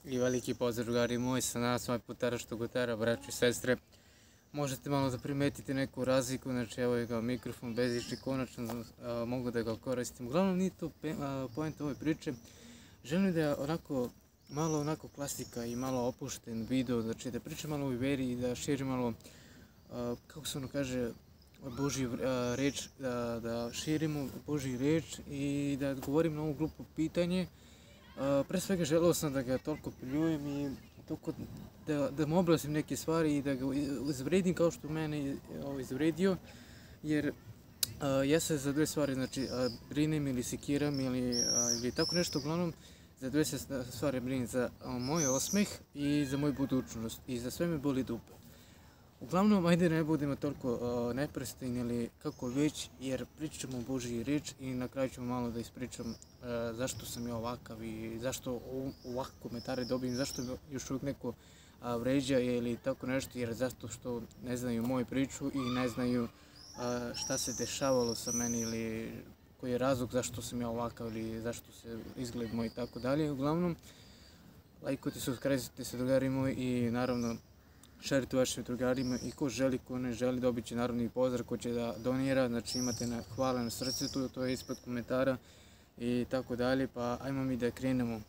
I veliki pozdrav drugari moji, sa nas ovaj putara što gotara, braći i sestre. Možete malo da primetite neku razliku, znači evo je ga mikrofon bezični, konačno mogu da ga koristim. Uglavnom nije to poenta ove priče, želim da onako, malo onako klasika i malo opušten video, znači da pričam malo o veri i da širim malo, kako se ono kaže, Božju reč, da širimo Božju reč i da odgovorim na ovo glupo pitanje. Pre svega želeo sam da ga toliko pljujem i toliko da mu objasnim neke stvari i da ga izvredim kao što mene izvredio, jer ja se za dve stvari, znači brinem ili sekiram ili tako nešto, uglavnom za dve se stvari brinem, za moj osmeh i za moju budućnost i za sve me boli dupe. Uglavnom, ajde ne budemo toliko neprestajni ili kako već, jer pričamo o Božji reč i na kraju ću malo da ispričam zašto sam ja ovakav i zašto ovakve komentare dobijem, zašto još uvijek neko vređa ili tako nešto, jer zato što ne znaju moju priču i ne znaju šta se dešavalo sa meni ili koji je razlog zašto sam ja ovakav ili zašto se izgled moj i tako dalje. Uglavnom, lajkujte, subscribe-te se drugari moji i naravno šerite vašim drugarima i ko želi, ko ne želi, dobit će naravno i pozdrav, ko će da donira, znači imate hvala na srce, to je ispod komentara i tako dalje, pa ajmo mi da krenemo.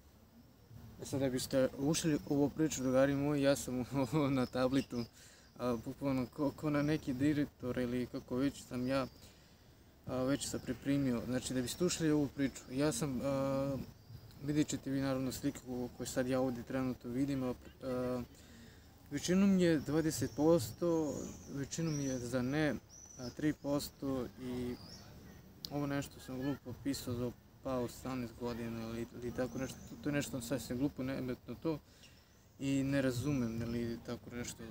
Sad da biste ušli u ovu priču drugari moji, ja sam na tabletu, bukvalno ko na neki direktor ili kako već sam ja već se pripremio, znači da biste ušli u ovu priču, ja sam, vidjet ćete vi naravno sliku koju sad ja ovdje trenutno vidim, većinom je 20%, većinom je za ne 3% i ovo nešto sam glupo pisao za 18 godina ili tako nešto, to je nešto sasvim glupo, nebitno to i ne razumem ili tako nešto.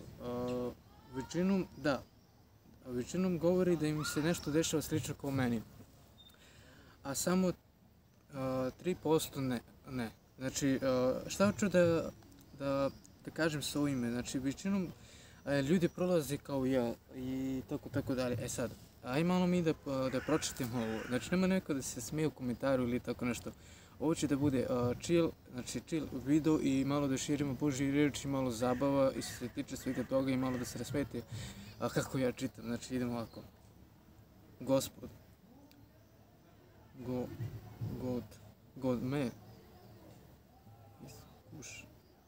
Većinom govori da im se nešto dešava slično kao meni, a samo 3% ne. Znači šta hoću da kažem sa ovime, znači većinom ljudi prolaze kao ja i tako dalje. E sad, aj malo mi da pročitamo ovo, znači nema neko da se smije u komentaru ili tako nešto. Ovo će da bude chill video i malo da širimo Božji reč i malo zabava i što se tiče svega toga i malo da se rasmete kako ja čitam, znači idemo ovako. Gospod, God me iskuša.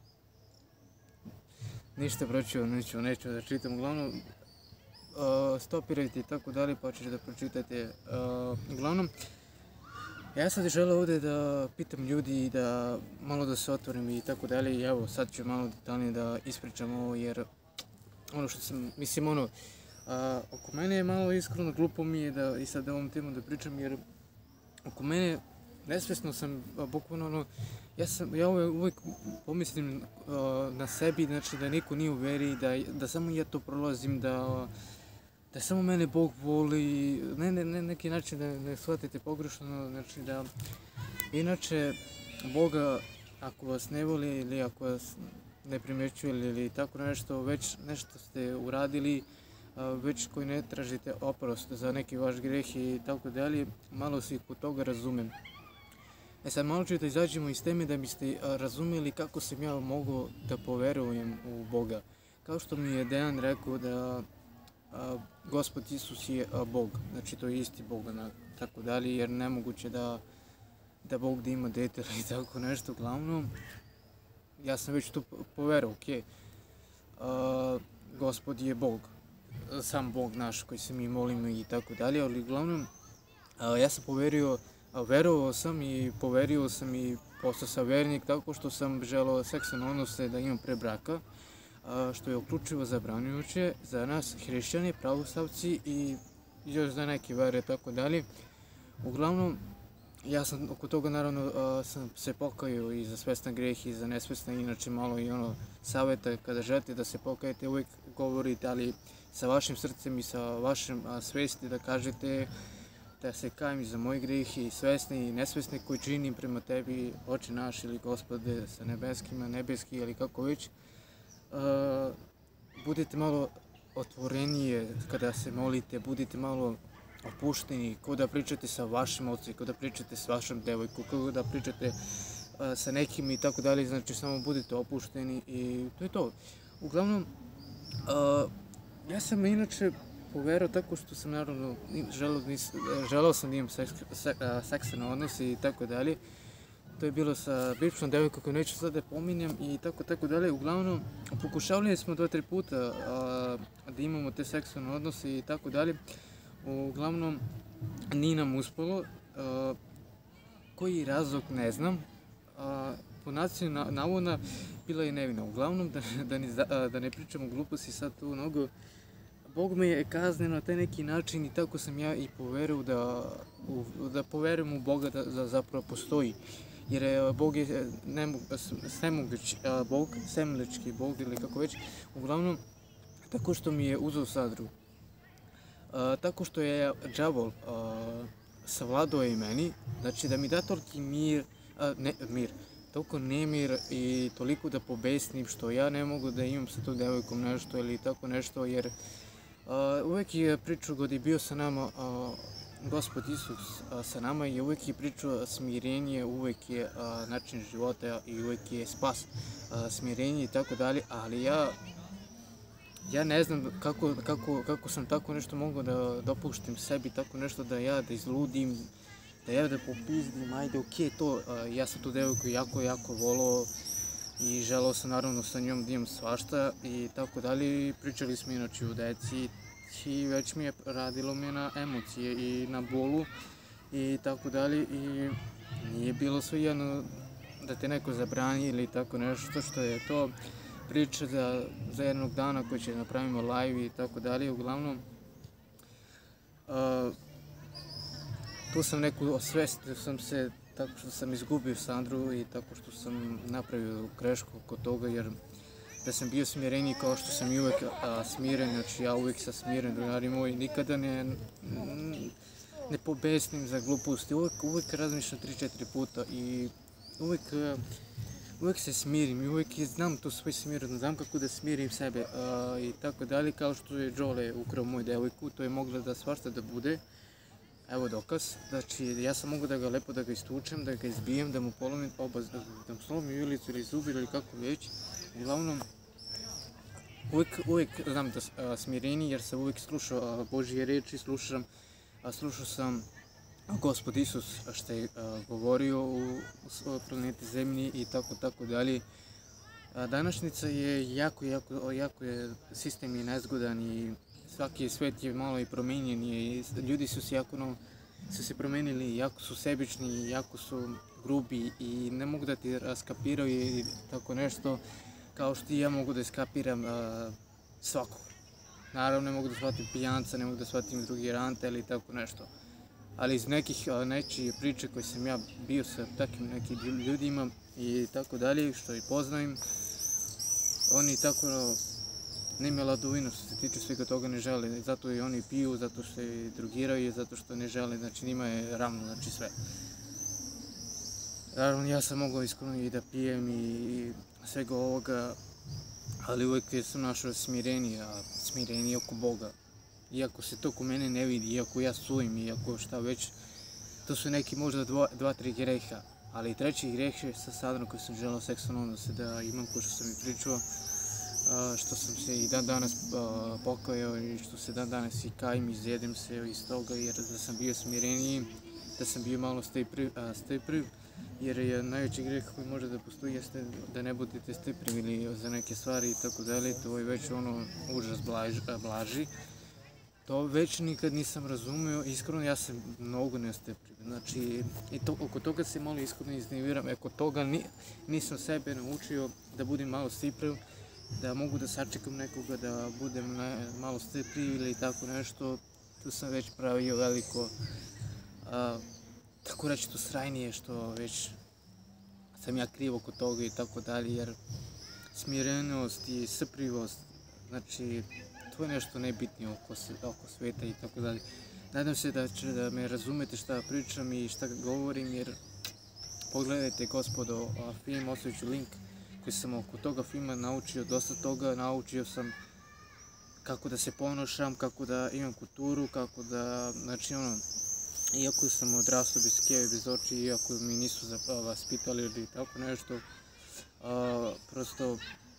Ništa braćo, neću da čitam, uglavnom stopirajte i tako dalje pa ćete da pročitate. Uglavnom, ja sad želim ovdje da pitam ljudi i da malo da se otvorim i tako dalje i evo sad ću malo detaljnije da ispričam ovo jer ono što sam, mislim ono, oko mene je malo iskreno glupo mi je da i sad ovom temu da pričam jer oko mene nesvjesno sam bukvalno ono, ja uvijek pomislim na sebi, znači da niko nije u veri, da samo ja to prolazim, da samo mene Bog voli, ne neki način da ne shvatite pogrešno, znači da inače Boga ako vas ne voli ili ako vas ne primjećuje ili tako nešto, već nešto ste uradili, već koji ne tražite oprost za neki vaš greh i tako dalje, malo se kod toga razumem. E sad malo ću da izađemo iz teme da biste razumjeli kako sam ja mogao da poverujem u Boga. Kao što mi je Dejan rekao da Gospod Isus je Bog, znači to je isti Bog, tako dalje, jer nemoguće da Bog da ima dete ili tako nešto, uglavnom, ja sam već to poverao, ok, Gospod je Bog, sam Bog naš koji se mi molimo i tako dalje, ali uglavnom, ja sam verovao sam i poverio sam i postao sam vernik tako što sam želeo seksualne odnose da imam pre braka, što je uključivo zabranjujuće za nas hrišćani, pravoslavci i još za neke vere tako dalje. Uglavnom, ja sam oko toga naravno sam se pokajao i za svestan greh i za nesvestan, inače malo i ono savjeta kada želite da se pokajete uvijek govorite, ali sa vašim srcem i sa vašim svesti da kažete da se kajem i za moj greh i svesni i nesvesni koji činim prema tebi, Oče naš ili Gospode sa nebeskima, nebeski ili kako već. Budite malo otvorenije kada se molite, budite malo opušteni, kao da pričate sa vašim ocem, kao da pričate s vašom devojkom, kao da pričate sa nekim i tako dalje, znači samo budite opušteni i to je to. Uglavnom, ja sam inače poverao tako što sam naravno želeo sam da imam seksualne odnose i tako dalje. To je bilo sa bivšom devojkom koju neću sad da pominjem i tako dalje. Uglavnom, pokušavali smo 2-3 puta da imamo te seksualne odnose i tako dalje. Uglavnom, nije nam uspelo. Koji razlog ne znam. Po naciju navodna bila je nevina. Uglavnom, da ne pričamo gluposti sad tu mnogo, Bog me je kaznio na taj neki način i tako sam ja i poverio da poverujem u Boga da zapravo postoji. Jer Bog je svemogući Bog, svemogući Bog ili kako već. Uglavnom, tako što mi je uzeo Sandru. Tako što je đavol savladao i meni, znači da mi da toliki toliko nemir i toliko da pobesnim što ja ne mogu da imam sa tom devojkom nešto ili tako nešto, jer uvek je pričao god je bio sa nama Gospod Isus sa nama i uvek je pričao smirenje, uvek je način života i uvek je spas, smirenje i tako dalje, ali ja ne znam kako sam tako nešto mogao da dopuštim sebi, tako nešto da izludim, da popizdim, ajde okej to, ja sam tu devojku jako volao i želeo sam naravno sa njom da imam svašta i tako dalje. Pričali smo inače o deci i već mi je radilo na emocije i na bolu i tako dalje i nije bilo svejedno da te neko zabrani ili tako nešto, što je to priča za jednog dana koji će napravimo live i tako dalje. Uglavnom, tu sam neku osvestio sam se tako što sam izgubio Sandru i tako što sam napravio grešku oko toga, jer da sam bio smireniji kao što sam i uvek smiren, znači ja uvek sam smiren, drugari moji, nikada ne pobesnim za gluposti, uvek razmišljam 3-4 puta i uvek se smirim i uvek znam to svoj smirno, znam kako da smirim sebe i tako dalje, kao što je Đole ukrao moju devojku, to je moglo da svašta da bude. Evo dokaz, znači ja sam mogu lepo da ga istučem, da ga izbijem, da mu polomim da mu slomim ilicu ili zub ili kako već. Uglavnom, uvek znam da smireniji jer sam uvek slušao Božje reči, slušao sam Gospod Isus što je govorio u planeti Zemlji i tako dalje. Današnjica je jako je, sistem je nezgodan i svaki svet je malo i promenjen i ljudi su se promenili, jako su sebični, jako su grubi i ne mogu da ti raskapiraju i tako nešto kao što i ja mogu da iskapiram svakog. Naravno ne mogu da shvatim pijanca, ne mogu da shvatim drugirante ili tako nešto. Ali iz nečije priče koje sam ja bio sa takvim nekim ljudima i tako dalje, što i poznajem, oni tako nema ladovinu što se tiče svega toga ne žele, zato i oni piju, zato što se drogiraju, zato što ne žele, znači njima je ravno, znači sve. Naravno ja sam mogao iskreno i da pijem i svega ovoga, ali uvek sam našao smirenije oko Boga. Iako se to ko mene ne vidi, iako ja sujem, iako šta već, to su neki možda 2-3 greha, ali treći greh je sa Sandrom koji sam želeo seksualno odnose da imam, ko što sam i pričao, što sam se i dan danas pokajao i što se dan danas i kajem i zjedem se iz toga, jer da sam bio smireniji, da sam bio malo stepriv, jer je najveći greh koji može da postoji jeste da ne budete steprivili za neke stvari i tako dalje, to je već užas blaži. To već nikad nisam razumeo, iskreno ja sam mnogo nestepriv, znači oko toga se malo iskreno iznerviram, oko toga nisam sebe naučio da budem malo stepriv, da mogu da sačekam nekoga, da budem malo stepriv ili tako nešto, tu sam već pravio veliko, tako reći to srajnije što već sam ja kriv oko toga i tako dalje, jer smirenost i strpljivost, znači to je nešto najbitnije oko sveta i tako dalje. Nadam se da će da me razumete šta pričam i šta govorim, jer pogledajte gospodo film, ostavit ću link koji sam oko toga filma naučio dosta toga, naučio sam kako da se ponašam, kako da imam kulturu, kako da, znači iako sam odrastao bez keve, bez oči, iako mi nisu vaspitali ili tako nešto, prosto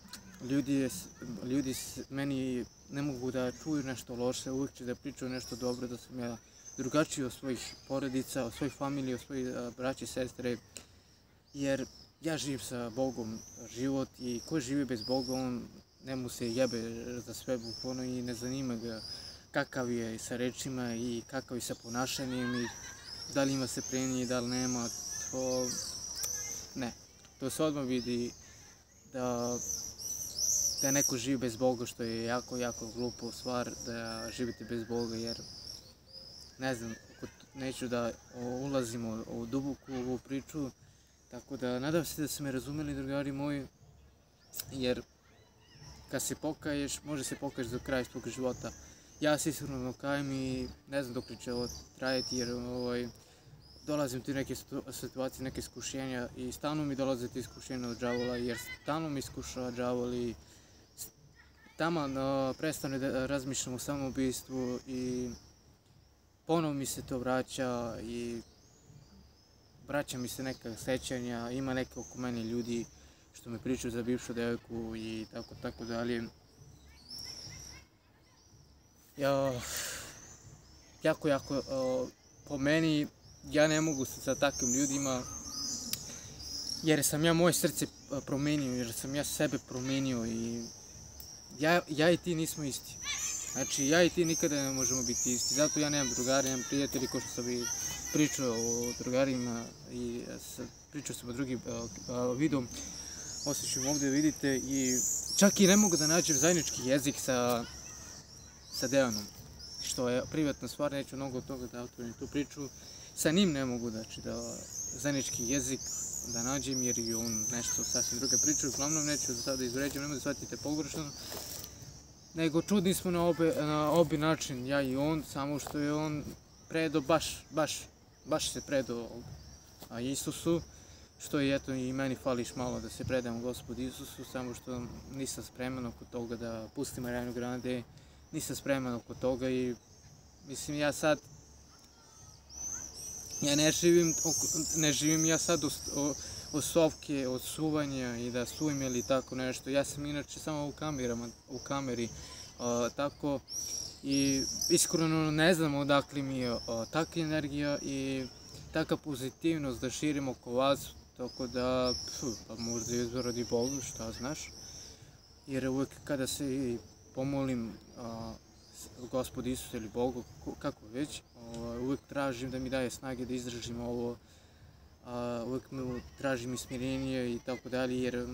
ljudi meni ne mogu da čuju nešto loše, uvijek će da pričaju nešto dobro, da sam ja drugačiji od svojih porodica, od svojih familije, od svojih braće i sestre, jer ja živim sa Bogom život i ko živi bez Boga, on ne mu se jebe za sve bukvalno i ne zanima ga kakav je sa rečima i kakav je sa ponašanjem i da li ima se prenije, da li nema, to ne. To se odmah vidi da neko živi bez Boga, što je jako, jako glupo stvar da živite bez Boga, jer ne znam, neću da ulazimo u duboku ovu priču, tako da nadam se da ste me razumeli, drugari moji, jer kad se pokaješ, može se pokaješ do kraja svog života. Ja se iskreno kajem i ne znam dok će ovo trajati, jer dolazim ti neke situacije, neke iskušenja i stalno mi dolaze ti iskušenja od đavola, jer stalno mi iskušava đavol i taman prestane da razmišljam o samoubistvu i ponovo mi se to vraća i vraća mi se neka sećanja, ima neke oko mene ljudi što me pričaju za bivšu devojku i tako dalje. Jako, po meni, ja ne mogu sa takvim ljudima, jer sam ja moje srce promenio, jer sam ja sebe promenio i ja i ti nismo isti. Znači, ja i ti nikada ne možemo biti isti, zato ja nemam drugari, nemam prijatelji, ko što sam i pričao o drugarima i pričao sam o drugim videom, osjećam ovdje vidite i čak i ne mogu da nađem zajednički jezik sa Dejanom, što je privatna stvar, neću mnogo od toga da otvorim tu priču, sa njim ne mogu da zajednički jezik da nađem jer je on nešto sasvim druga priča, uglavnom neću da sada izvređam, nemoj da shvatite pogrešno, nego čudni smo na obi način, ja i on, samo što je on predao baš se predao Isusu, što je eto i meni fališ malo da se predam Gospodu Isusu, samo što nisam spreman oko toga da pustim Arianu Grande, nisam spreman oko toga i mislim ja ne živim ja sad od sovke, od suvanja i da sujem ili tako nešto, ja sam inače samo u kameri, tako i iskreno ne znam odakle mi je takva energija i taka pozitivnost da širim oko vas, tako da pa možda je zaradi Boga, šta znaš, jer uvijek kada se pomolim Gospodu Isusu ili Bogu, kako već, uvijek tražim da mi daje snage da izdržim ovo, uvijek tražim i smirenje i tako dalje, jer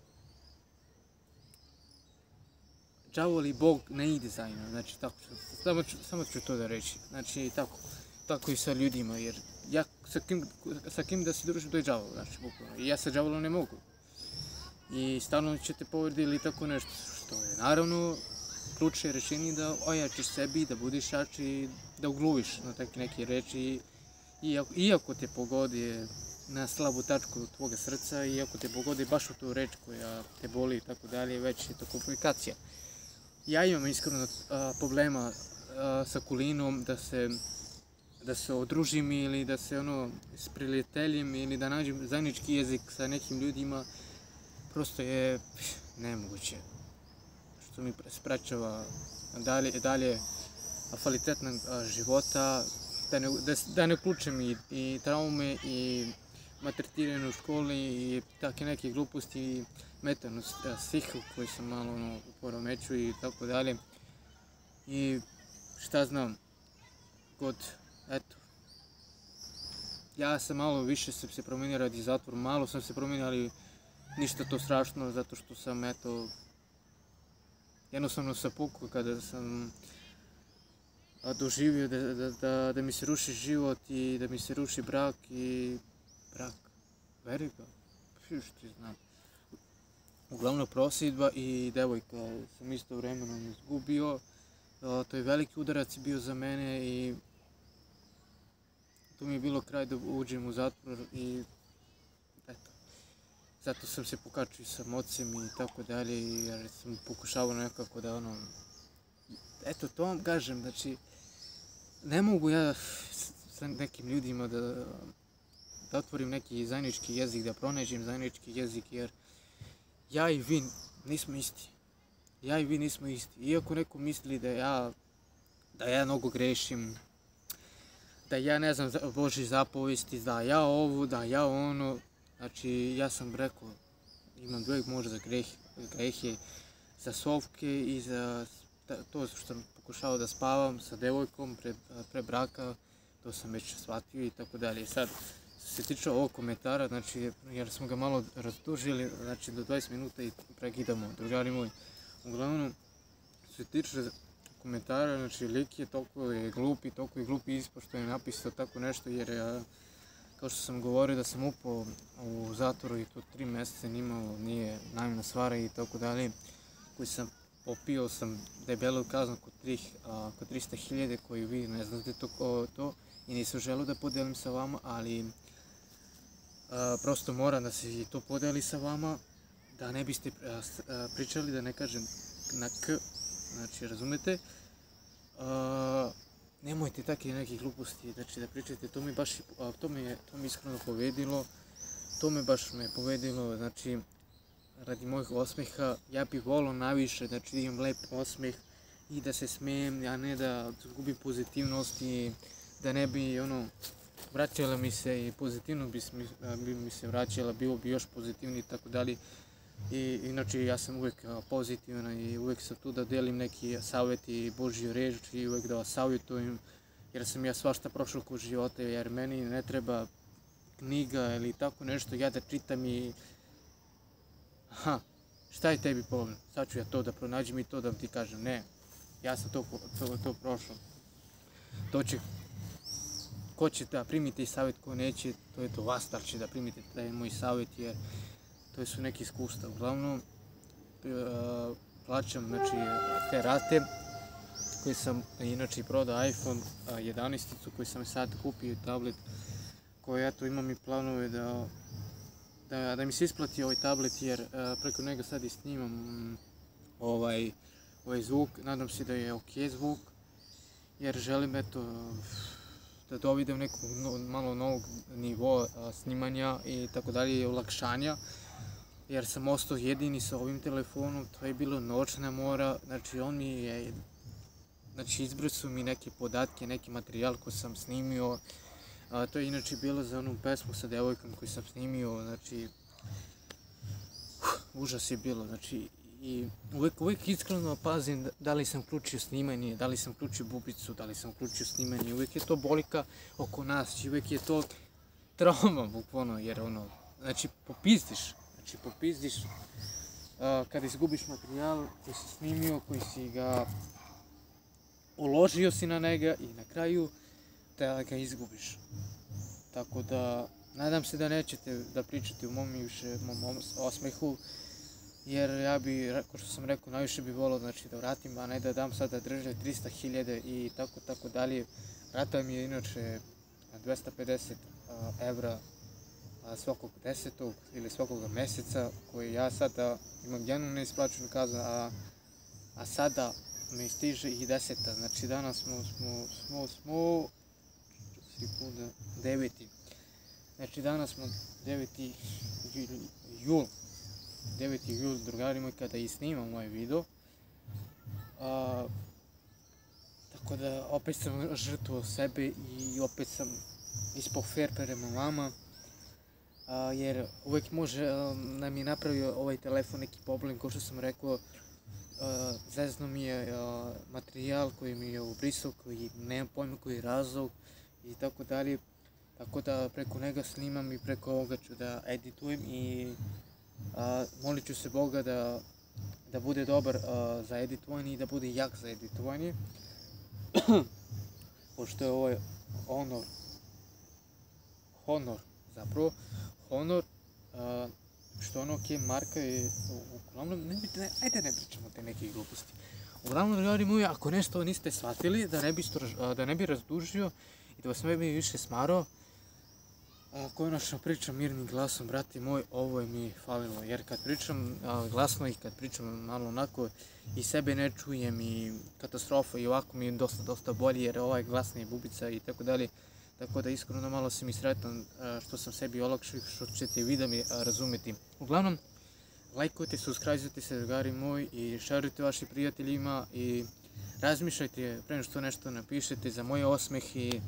đavol i Bog ne ide zajedno, znači tako, samo ću to da reći, znači tako i sa ljudima, jer ja sa kim da se družim, to je đavol, znači bukvalno, i ja sa đavolom ne mogu. I stalno ćete povrediti ili tako nešto, što je naravno ključe rečenje da ojačiš sebi, da budiš jači i da ugluviš na takve neke reči, iako te pogodi na slabu tačku tvoga srca, iako te pogodi baš u tu reč koja te boli i tako dalje, već je to komplikacija. Ja imam iskreno problema sa kulinom, da se odružim ili da se s prijateljem ili da nađem zajednički jezik sa nekim ljudima, prosto je nemoguće, što mi sprečava dalje kvalitetnog života, da ne uključim i traume i maltretiranje u školi i takve neke gluposti i metalnu stihu koju sam malo poremeću i tako dalje. I šta znam, eto, ja sam malo više se promijenio radi zatvora, malo sam se promijenio, ali ništa to strašno, zato što sam, eto, jednostavno se pukao kada sam doživio da mi se ruši život i da mi se ruši brak, verika, što znam. Uglavnom prosjedba i devojka sam isto vremenom izgubio, to je veliki udarac bio za mene i to mi je bilo kraj da uđem u zatvor i eto, zato sam se pokačio sa mocem i tako dalje, jer sam pokušavao nekako da eto to vam kažem, znači ne mogu ja sa nekim ljudima da otvorim neki zajednički jezik, da pronađem zajednički jezik, jer ja i vi nismo isti. Ja i vi nismo isti. Iako neko misli da ja mnogo grešim, da ja ne znam Božji zapovesti, da ja ovo, da ja ono. Znači, ja sam rekao, imam uvijek možda grehe za sovke i za to što sam pokušao da spavam sa devojkom pre braka, to sam već shvatio i tako dalje. Sad, što se tiče ovog komentara, znači, jer smo ga malo razdužili, znači do 20 minuta i prekidamo, drugari moji. Uglavnom, što se tiče komentara, znači, lik je toliko je glupi ispod što je napisao tako nešto, jer kao što sam govorio da sam upao u zatvoru i to 3 mjeseca nije namjerna stvara i tako dalje, koji sam popio sam debelu kaznu kod 300.000 koju vi ne znate to i nisam želeo da podelim sa vama, ali prosto moram da se to podeli sa vama, da ne biste pričali, da ne kažem na k, znači razumete. Nemojte takve neke gluposti, znači da pričate, to me iskreno povedilo, znači radi mojih osmeha, ja bih volio najviše, znači da imam lep osmeh i da se smijem, a ne da gubim pozitivnost i da ne bi vraćala mi se i pozitivno bi mi se vraćala, bilo bi još pozitivniji i tako dalje. I inače ja sam uvijek pozitivan i uvijek sam tu da delim neki savjeti i Božju reč i uvijek da vas savjetujem, jer sam ja svašta prošao kod života, jer meni ne treba knjiga ili tako nešto, ja da čitam i šta je tebi problem, sad ću ja to da pronađem i to da ti kažem, ne, ja sam to prošao. Ko će da primiti savjet, ko neće, to je to vas da će da primite taj moj savjet, jer to su neki iskustva. Uglavnom, plaćam znači, te rate koje sam inače prodao iPhone 11 koji sam sad kupio tablet, koji eto imam i planove da mi se isplati ovaj tablet, jer preko njega sad i snimam ovaj zvuk, nadam se da je ok zvuk, jer želim eto da dovidem nekog malo novog nivoa snimanja i tako dalje i olakšanja, jer sam ostao jedini sa ovim telefonom, to je bilo noćna mora, znači on mi je, znači izbrisao mi neke podatke, neki materijal koji sam snimio, to je inače bilo za onu pesmu sa devojkom koju sam snimio, znači užas je bilo, znači i uvijek iskreno pazim da li sam ključio snimanje, da li sam ključio bubicu, da li sam ključio snimanje, uvijek je to bolika oko nas, uvijek je to trauma bukvalno, jer znači popizdiš kada izgubiš materijal koji si snimio, koji si ga uložio si na njega i na kraju da ga izgubiš. Tako da, nadam se da nećete da pričate u mom osmehu, jer ja bi, kao što sam rekao, najviše bi volio znači, da vratim, a ne da dam sada drže 300.000 i tako dalje. Rata mi je inače 250 evra svakog 10. ili svakog mjeseca, koji ja sada imam jednu neisplaćenu kaznu, a sada mi stiže i 10. Znači danas smo 9. Znači danas smo 9. jul, drugari moji, kada i snimam ovaj video. Tako da opet sam žrtvovao sebe i opet sam ispao fair prema vama. Jer uvijek može da mi napravio ovaj telefon neki problem, kao što sam rekao, zezno mi je materijal koji mi je ubrisao, koji nemam pojma koji je razlog i tako dalje, tako da preko njega snimam i preko ovoga ću da editujem i molit ću se Boga da bude dobar za editovanje i da bude jak za editovanje, pošto je ovo Honor, što marka je, uglavnom, ajde ne pričamo te neke gluposti. Uglavnom, ljudi moji, ako nešto niste shvatili, da ne bi razdužio i da vas ne bi više smarao, konačno pričam mirnim glasom, brati moj, ovo je mi falilo, jer kad pričam glasno i kad pričam malo onako i sebe ne čujem i katastrofa i ovako mi je dosta bolje, jer ovaj glasna je bubica i tako dalje. tako da iskreno malo sam i sretan što sam sebi olakšao, što ćete i vi da mi razumeti. Uglavnom, lajkujte, subscribe-ujte se, drugari moji, i šerujte vašim prijateljima i razmišljajte pre nego što nešto napišete za moj osmeh i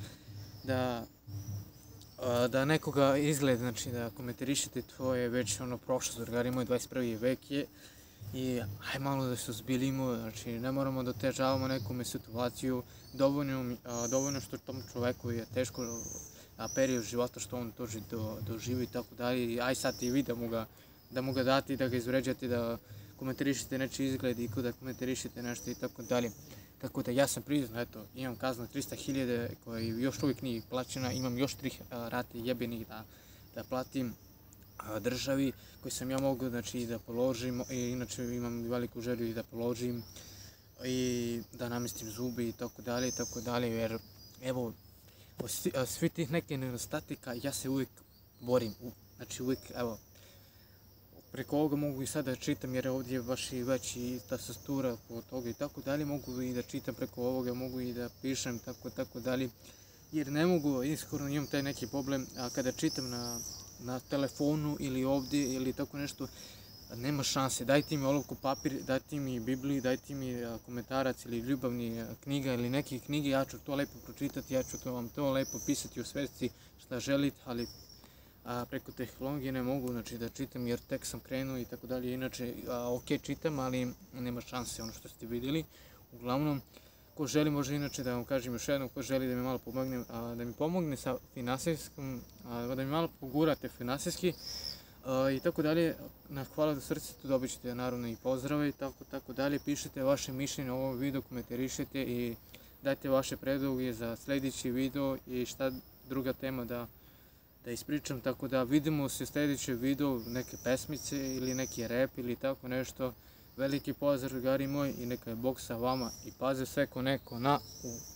da nekoga izgled, znači da komentarišete, to je već prošlost, drugari moji, 21. vek je i aj malo da se ozbiljimo, znači ne moramo da otežavamo nekome situaciju, dovoljno što tom čoveku je teško period života što on to doživi i tako dalje, i aj sad i vi da mu ga date i da ga izvređate, da komentarišete nečiji izgled i da komentarišete nešto i tako dalje. Tako da ja sam priznao, eto, imam kaznu 300.000 koja još uvijek nije plaćena, imam još 3 rate jebenih da platim državi, koji sam ja mogu, znači, da položim, i inače imam veliku želju i da položim i da namestim zubi i tako dalje, jer evo, svi tih nekih nedostatika ja se uvijek borim, znači uvijek, evo, preko ovoga mogu i sad da čitam, jer ovdje je baš i već i tastatura po toga i tako dalje, mogu i da čitam preko ovoga, mogu i da pišem tako dalje, jer ne mogu, iskreno imam taj neki problem, a kada čitam na telefonu ili ovdje ili tako nešto, nema šanse. Dajte mi olovku papir, dajte mi Bibliju, dajte mi komentarac ili ljubavni knjiga ili neke knjige, ja ću to lepo pročitati, ja ću vam to lepo pisati u svesci šta želite, ali preko tehnologije ne mogu, znači, da čitam, jer tek sam krenuo i tako dalje. Inače, ok, čitam, ali nema šanse, ono što ste vidjeli. Uglavnom, ko želi, može inače da vam kažem još jednom, ko želi da mi malo pomogne, da mi pomogne sa finansijskom, da mi malo pogurate finansijski i tako dalje, na hvala do srca, tu dobit ćete naravno i pozdrave i tako dalje. Pišite vaše mišljenje o ovom videu, komentarišite i dajte vaše predloge za sljedeći video i šta druga tema da ispričam, tako da vidimo se u sljedećem videu, neke pesmice ili neki rap ili tako nešto. Veliki pozdrav, drugari moji, i neka je Bog sa vama i paze sve ko neko na